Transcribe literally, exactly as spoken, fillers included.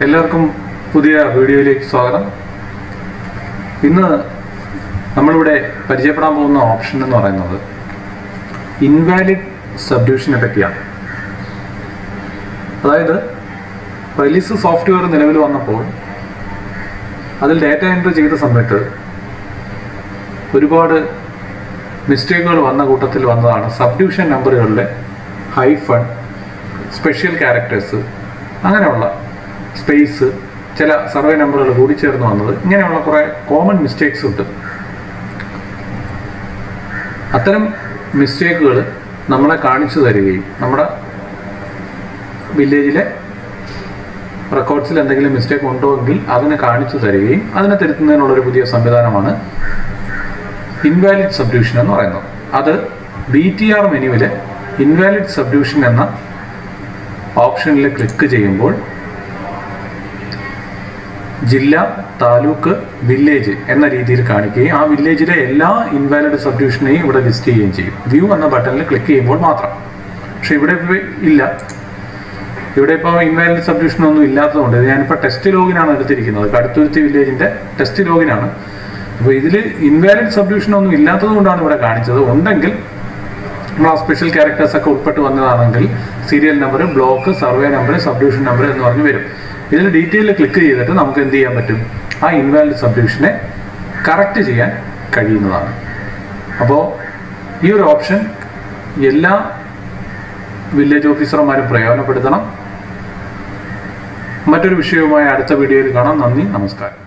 എല്ലാവർക്കും പുതിയ വീഡിയോയിലേക്ക് സ്വാഗതം. ഇന്ന് നമ്മളിവിടെ പരിചയപ്പെടാൻ പോകുന്ന ഓപ്ഷൻ എന്ന് പറയുന്നത് ഇൻവാലിഡ് സബ്ഡ്യൂഷനെ പറ്റിയാണ്. അതായത് റിലീസ് സോഫ്റ്റ്വെയർ നിലവിൽ വന്നപ്പോൾ അതിൽ ഡാറ്റ എൻട്രി ചെയ്ത സമയത്ത് ഒരുപാട് മിസ്റ്റേക്കുകൾ വന്ന കൂട്ടത്തിൽ വന്നതാണ് സബ്ഡ്യൂഷൻ നമ്പറുകളിലെ ഹൈഫൺ, സ്പെഷ്യൽ ക്യാരക്ടേഴ്സ്, അങ്ങനെയുള്ള സ്പേസ്, ചില സർവേ നമ്പറുകൾ കൂടി ചേർന്ന് വന്നത്. ഇങ്ങനെയുള്ള കുറേ കോമൺ മിസ്റ്റേക്സ് ഉണ്ട്. അത്തരം മിസ്റ്റേക്കുകൾ നമ്മളെ കാണിച്ചു തരികയും നമ്മുടെ വില്ലേജിലെ റെക്കോർഡ്സിൽ എന്തെങ്കിലും മിസ്റ്റേക്ക് ഉണ്ടോ എങ്കിൽ അതിനെ കാണിച്ചു തരികയും അതിനെ തിരുത്തുന്നതിനുള്ളൊരു പുതിയ സംവിധാനമാണ് ഇൻവാലിഡ് സബ്ഡ്യൂഷൻ എന്ന് പറയുന്നത്. അത് ബി ടി ആർ മെനുവിലെ ഇൻവാലിഡ് സബ്ഡ്യൂഷൻ എന്ന ഓപ്ഷനിൽ ക്ലിക്ക് ചെയ്യുമ്പോൾ ജില്ല, താലൂക്ക്, വില്ലേജ് എന്ന രീതിയിൽ കാണിക്കുകയും ആ വില്ലേജിലെ എല്ലാ ഇൻവാലിഡ് സബ്ഡ്യൂഷനെയും ഇവിടെ ലിസ്റ്റ് ചെയ്യുകയും ചെയ്യും. വ്യൂ എന്ന ബട്ടണിൽ ക്ലിക്ക് ചെയ്യുമ്പോൾ മാത്രം. പക്ഷെ ഇവിടെ ഇല്ല. ഇവിടെ ഇപ്പോൾ ഇൻവാലിഡ് സബ്ഡ്യൂഷൻ ഒന്നും ഇല്ലാത്തതുകൊണ്ട് ഞാനിപ്പോൾ ടെസ്റ്റ് ലോഗിനാണ് എടുത്തിരിക്കുന്നത്. കടുത്തുരുത്തി വില്ലേജിൻ്റെ ടെസ്റ്റ് ലോഗിനാണ്. അപ്പോൾ ഇതിൽ ഇൻവാലിഡ് സബ്ഡ്യൂഷൻ ഒന്നും ഇല്ലാത്തത് കൊണ്ടാണ് ഇവിടെ കാണിച്ചത്. ഉണ്ടെങ്കിൽ നമ്മൾ ആ സ്പെഷ്യൽ ക്യാരക്ടേഴ്സ് ഒക്കെ ഉൾപ്പെട്ട് വന്നതാണെങ്കിൽ serial number, block, survey number, subdivision number എന്ന് പറഞ്ഞ് വരും. ഇതിൽ ഡീറ്റെയിൽ ക്ലിക്ക് ചെയ്തിട്ട് നമുക്ക് എന്ത് ചെയ്യാൻ പറ്റും? ആ ഇൻവാലിഡ് സബ്ഡ്യൂഷനെ കറക്റ്റ് ചെയ്യാൻ കഴിയുന്നതാണ്. അപ്പോൾ ഈ ഒരു ഓപ്ഷൻ എല്ലാ വില്ലേജ് ഓഫീസർമാരും പ്രയോജനപ്പെടുത്തണം. മറ്റൊരു വിഷയവുമായി അടുത്ത വീഡിയോയിൽ കാണാം. നന്ദി, നമസ്കാരം.